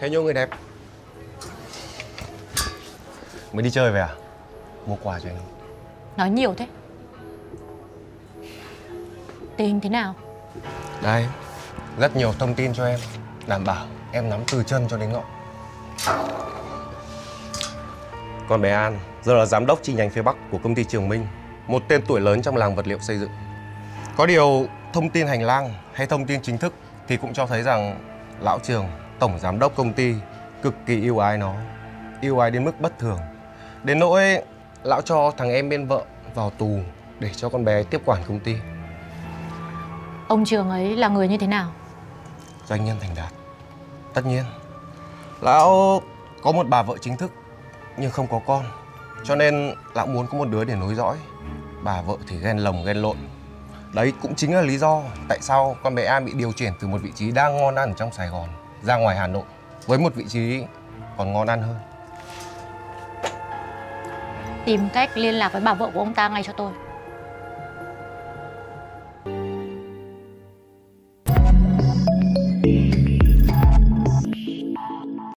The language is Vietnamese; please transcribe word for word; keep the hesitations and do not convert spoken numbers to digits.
Thế Nhung người đẹp, mới đi chơi về à? Mua quà cho anh không? Nói nhiều thế. Tình hình thế nào? Đây, rất nhiều thông tin cho em, đảm bảo em nắm từ chân cho đến ngọn. Con bé An giờ là giám đốc chi nhánh phía Bắc của công ty Trường Minh, một tên tuổi lớn trong làng vật liệu xây dựng. Có điều thông tin hành lang hay thông tin chính thức thì cũng cho thấy rằng lão Trường, tổng giám đốc công ty, cực kỳ yêu ái nó, yêu ái đến mức bất thường. Đến nỗi lão cho thằng em bên vợ vào tù để cho con bé tiếp quản công ty. Ông Trường ấy là người như thế nào? Doanh nhân thành đạt. Tất nhiên, lão có một bà vợ chính thức nhưng không có con, cho nên lão muốn có một đứa để nối dõi. Bà vợ thì ghen lồng ghen lộn. Đấy cũng chính là lý do tại sao con bé An bị điều chuyển từ một vị trí đang ngon ăn ở trong Sài Gòn ra ngoài Hà Nội với một vị trí còn ngon ăn hơn. Tìm cách liên lạc với bà vợ của ông ta ngay cho tôi.